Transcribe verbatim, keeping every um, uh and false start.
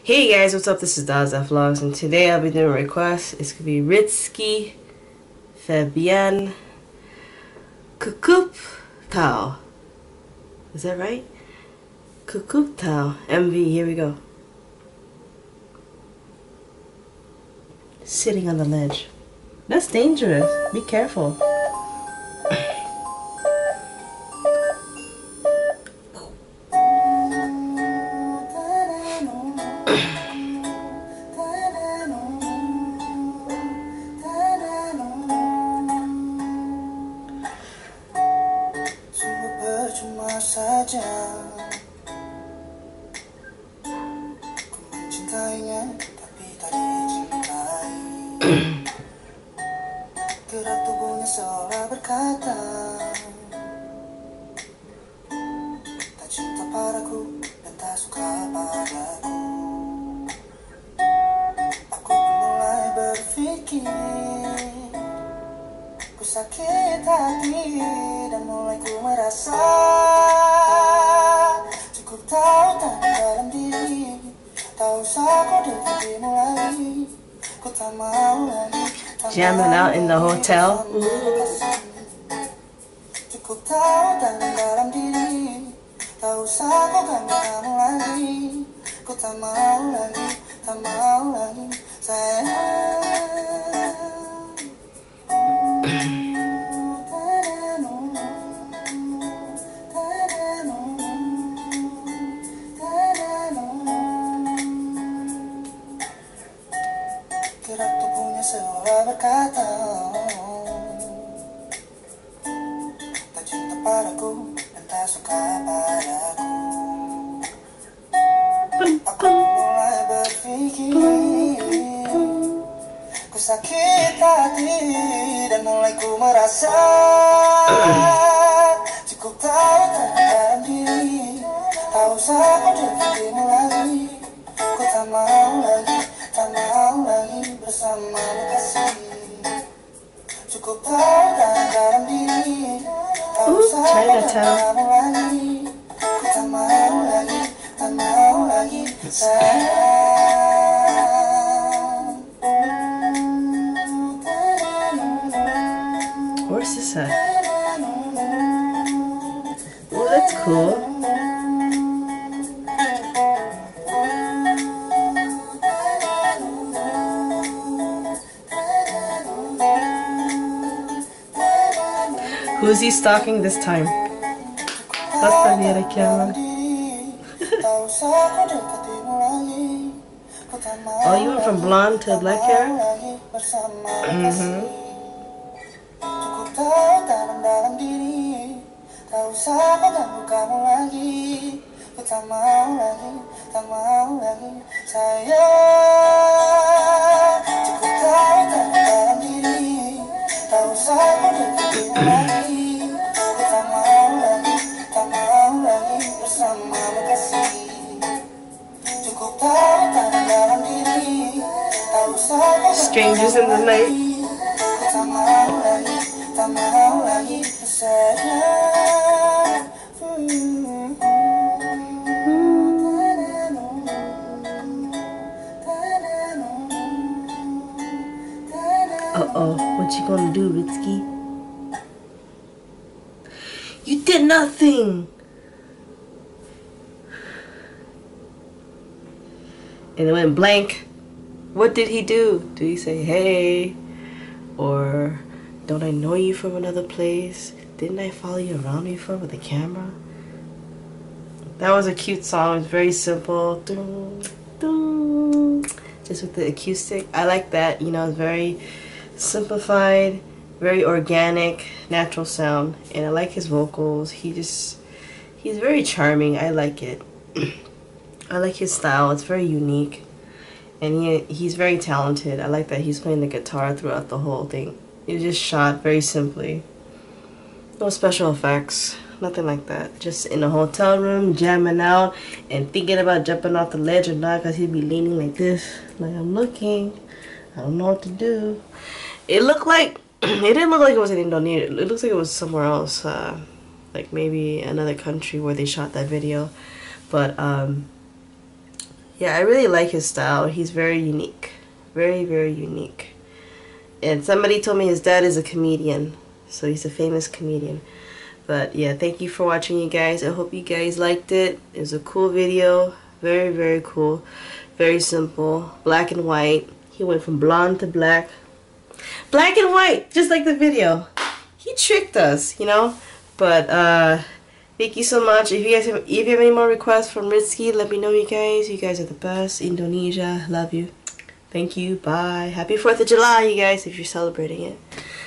Hey guys, what's up? This is Daza Vlogs, and today I'll be doing a request. It's gonna be Rizky Fabian Kukup Tao. Is that right? Kukup Tao. M V, here we go. Sitting on the ledge. That's dangerous. Be careful. Saja ku mencintainya tapi tak dicintai. Gerak tubuhnya seolah berkata tak cinta padaku dan tak suka padaku. Aku pun mulai berpikir ku sakit hati dan mulai ku merasa cukup tahu tak dalam diri, tak usah kau dekati mulai, ku tak mau lagi. Jamming out in the hotel. Cukup tahu tak dalam diri, tak usah kau ganggu kamu lagi, ku tak mau lagi, tak mau lagi sayang. Gerak tubuhnya seolah berkata tak cinta padaku dan tak suka padaku. Aku mulai berpikir ku sakit hati dan mulai ku merasa cukup tahu tak dalam diri, tak usah kau dekatimu lagi, ku tak mau lagi, tak mau lagi bersamamu kasih. Cukup tahu tak dalam diri, tak usah kau dekatimu lagi, ku tak mau lagi, tak mau lagi sayang. Where's this at? Oh, that's cool. Who's he stalking this time? Basta viera chiama. Oh, you went from blonde to black hair? Mm-hmm. Tak usah ganggu kamu lagi, ku tak mau lagi, tak mau lagi sayang. Cukup tahu tak dalam diri, tak usah kau dekati lagi, ku tak mau lagi, tak mau lagi bersamamu kasih. Cukup tahu tak dalam diri, tak usah kau Strangers in the night. ku tak mau lagi, tak mau lagi sayang. Uh-oh, what you gonna do, Rizky? You did nothing! And it went blank. What did he do? Did he say, hey? Or, don't I know you from another place? Didn't I follow you around before with a camera? That was a cute song. It's very simple. Dun, dun. Just with the acoustic. I like that. You know, it's very simplified, very organic, natural sound. And I like his vocals. He just, he's very charming. I like it. I like his style. It's very unique. And he he's very talented. I like that he's playing the guitar throughout the whole thing. It was just shot very simply. No special effects. Nothing like that. Just in a hotel room, jamming out, and thinking about jumping off the ledge or not, because he'd be leaning like this. Like, I'm looking. I don't know what to do. It looked like, it didn't look like it was in Indonesia. It looks like it was somewhere else. Uh, like maybe another country where they shot that video. But, um, yeah, I really like his style. He's very unique. Very, very unique. And somebody told me his dad is a comedian. So he's a famous comedian. But yeah, thank you for watching, you guys. I hope you guys liked it. It was a cool video. Very, very cool. Very simple. Black and white. He went from blonde to black. Black and white, just like the video. He tricked us, you know. But uh, thank you so much. If you guys have, if you have any more requests from Rizky, let me know, you guys. You guys are the best. Indonesia, love you. Thank you. Bye. Happy fourth of July, you guys, if you're celebrating it.